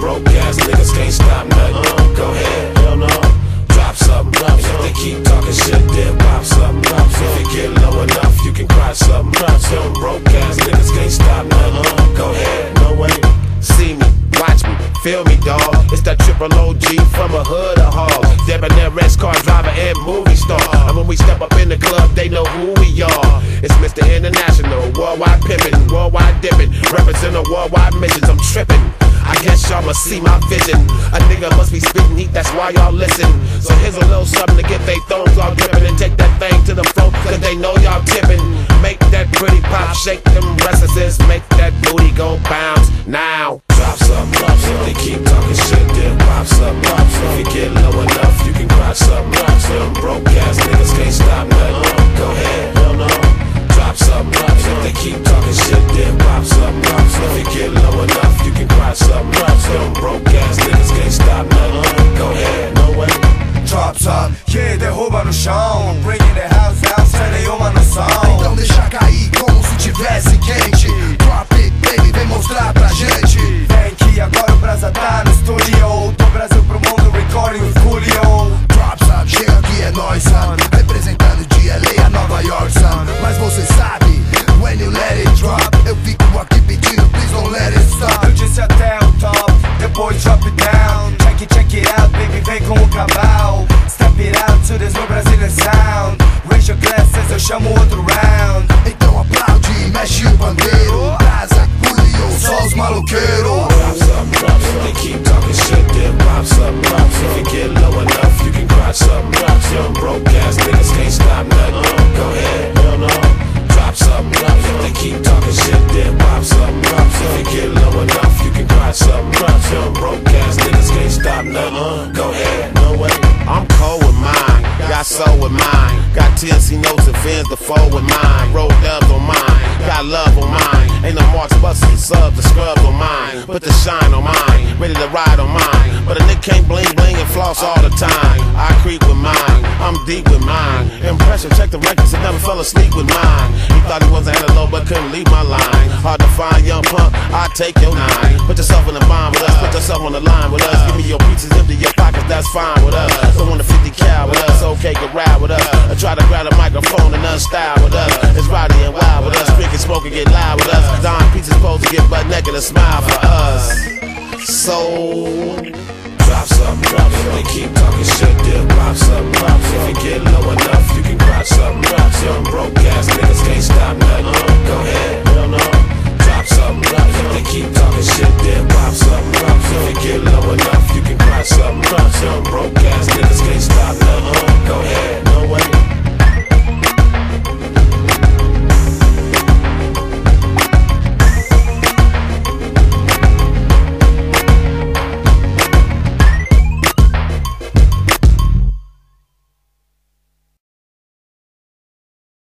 broke ass niggas can't stop nothing. Go ahead, hell no. Drop something. If they keep talking shit, then pop something. If you get low enough, you can cry something. Them broke ass niggas can't stop nothing. Go ahead, no way. See me, watch me, feel me, dawg. It's that triple OG from a hood of hogs. Debonair race car driver and movie star. And when we step up in the club, they know who we are. It's Mr. International, worldwide pimpin', worldwide dippin', representing worldwide missions. I'm trippin'. I guess y'all must see my vision. A nigga must be spitting heat, that's why y'all listen. So here's a little something to get they thumbs all drippin', and take that thing to the floor, cause they know y'all tippin'. Make that pretty pop, shake them restlessness, make that booty go bounce now. Drop something, if they keep talking shit, then pop something. If you get low enough, you can cry something. Them broke ass niggas can't stop nothing. Go ahead, hell no. Drop something, if they keep talking shit, then pop something. If you get low enough, you can cry something. Them broke ass niggas can't stop nothing. Go ahead, no way. Drop top, yeah, derruba no chão. Bringing the house down, sem nenhuma noção. Então deixa cair como se tivesse quente. Drop it, baby, vem mostrar pra gente. Vem que agora o Brasa tá no estúdio. Do Brasil pro mundo, recording o COOLIO. Drop top, chega aqui é nóis, son. Representando de LA a Nova York, son. Mas você sabe, when you let it drop, eu fico aqui pedindo, please don't let it stop. Eu disse até o top, depois drop it down. Check it out, baby, vem com o cabal. Step it out to this new Brazilian sound. Raise your glasses, eu chamo outro round. Então aplaude e mexe o pandeiro. Brasa, COOLIO, só os maloqueiros. Drop something, if they keep talking shit, then pop something. If you get low enough, you can cry something. Them broke ass niggas can't stop nothing. Go ahead, hell no. Drop something, if they keep talking shit, then pop something. If you get low enough, you can cry something. Them broke ass niggas can't stop nothing. Go ahead, no way. I'm cold with mine, got soul with mine. Got TNC notes and fins to fold with mine. Roll dubs on mine, got love on mine. Ain't no marks, bustin', subs, and scrubs on mine. Put the shine on mine, ready to ride on mine. But a nigga can't bling bling and floss all the time. I creep with mine, I'm deep with mine. Impression, check the records and never fell asleep with mine. He thought he was ahead of low but couldn't leave my line. Hard to find, young punk, I take your nine. Put yourself in the bind with us, put yourself on the line with us. Give me your pieces, empty your pockets, that's fine with us. Don't want a 50 cal with us, okay, can ride with us. I try to grab a microphone and unstyle with us. It's Roddy and wild with us, drinking, smoking, get loud with us. Don Pizza's supposed to get butt naked and smile for us. So drop something, if they keep talking shit, then pop something. If you get low enough, you can cry something. Them broke ass niggas can't stop nothing. Go ahead, hell no. Drop something, if they keep talking shit, then pop something. If you get low enough, you can cry something. Them broke ass niggas can't stop nothing. Go ahead.